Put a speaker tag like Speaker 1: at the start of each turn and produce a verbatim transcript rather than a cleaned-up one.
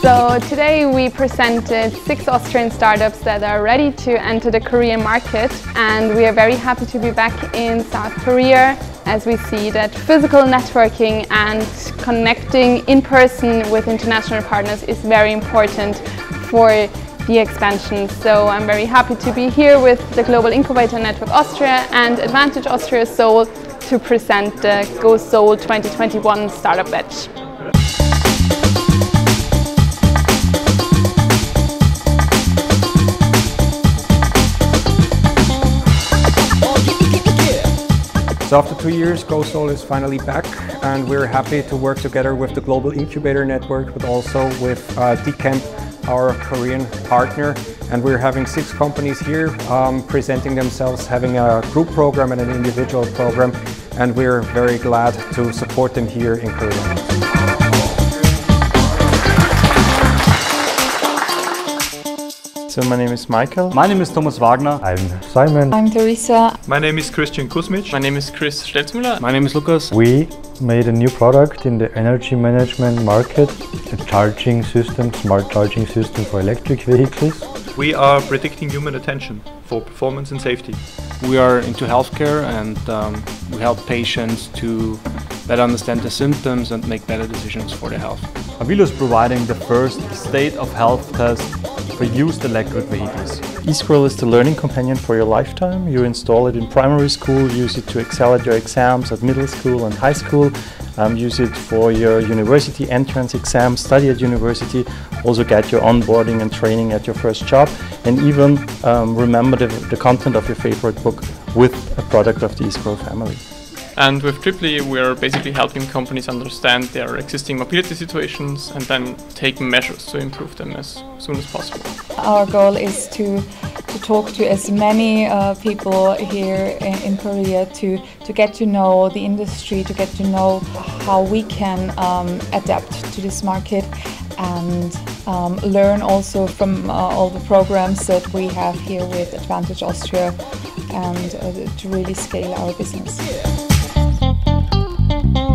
Speaker 1: So today we presented six Austrian startups that are ready to enter the Korean market, and we are very happy to be back in South Korea, as we see that physical networking and connecting in person with international partners is very important for the expansion. So I'm very happy to be here with the Global Incubator Network Austria and Advantage Austria Seoul to present the Go Seoul twenty twenty-one Startup Batch.
Speaker 2: So after two years, Go Seoul is finally back, and we're happy to work together with the Global Incubator Network, but also with uh, D Camp, our Korean partner. And we're having six companies here um, presenting themselves, having a group program and an individual program, and we're very glad to support them here in Korea.
Speaker 3: So my name is Michael.
Speaker 4: My name is Thomas Wagner.
Speaker 5: I'm Simon.
Speaker 6: I'm Teresa.
Speaker 7: My name is Christian Kuzmic.
Speaker 8: My name is Chris Stelzmüller.
Speaker 4: My name is Lukas.
Speaker 5: We made a new product in the energy management market, a charging system, smart charging system for electric vehicles.
Speaker 7: We are predicting human attention for performance and safety.
Speaker 4: We are into healthcare, and um, we help patients to better understand their symptoms and make better decisions for their health.
Speaker 8: Avilo is providing the first state of health test for used electric vehicles.
Speaker 3: eScroll is the learning companion for your lifetime. You install it in primary school, use it to excel at your exams at middle school and high school, um, use it for your university entrance exam, study at university, also get your onboarding and training at your first job, and even um, remember the, the content of your favorite book with a product of the eScroll family.
Speaker 8: And with Triply, we're basically helping companies understand their existing mobility situations and then take measures to improve them as soon as possible.
Speaker 6: Our goal is to to talk to as many uh, people here in, in Korea to to get to know the industry, to get to know how we can um, adapt to this market, and um, learn also from uh, all the programs that we have here with Advantage Austria, and uh, to really scale our business.
Speaker 9: Thank you.